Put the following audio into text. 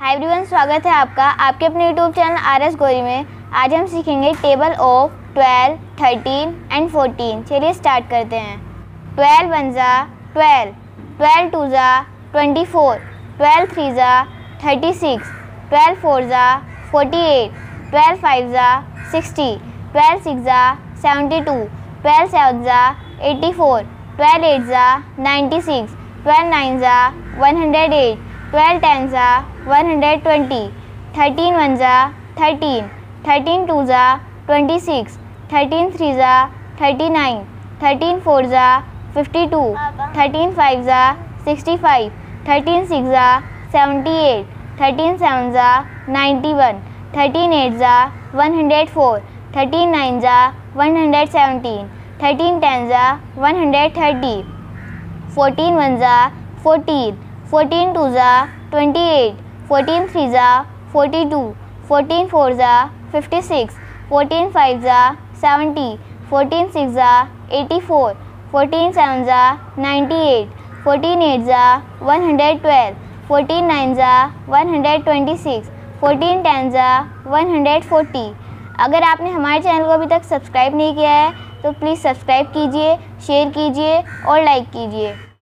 Hi everyone, स्वागत है आपका आपके अपने यूट्यूब चैनल आरएस गोरी में। आज हम सीखेंगे टेबल ऑफ 12, 13 एंड 14। चलिए स्टार्ट करते हैं। 12 वन ज़ा 12, 12 टू ज़ा 24, 12 थ्री ज़ा 36, 12 फोर ज़ा 48, 12 फाइव ज़ा 60, 12 सिक्स ज़ा 72, 12 सेवन ज़ा 84, 12 एट ज़ा 96, 12 नाइन ज़ा 108, 12 टेन ज़ा 120, 13 वन ज़ा 13, 13 टू ज़ा 26, 13 थ्री ज़ा 39, 13 फोर ज़ा 52, 13 फाइव ज़ा 65, 13 सिक्स ज़ा 78, 13 सेवन ज़ा 91, 13 एट ज़ा 104, 13 नाइन ज़ा 117, 13 टेन ज़ा 130, 14 वन ज़ा 14, 14 टू ज़ा 28, 14 थ्री ज़ा 42, 14 फोर ज़ा 56, 14 फाइव ज़ा 70, 14 सिक्स ज़ा 84, 14 सेवन ज़ा 98, 14 एट ज़ा 112, 14 नाइन ज़ा 126, 14 टेन ज़ा 140। अगर आपने हमारे चैनल को अभी तक सब्सक्राइब नहीं किया है तो प्लीज़ सब्सक्राइब कीजिए, शेयर कीजिए और लाइक कीजिए।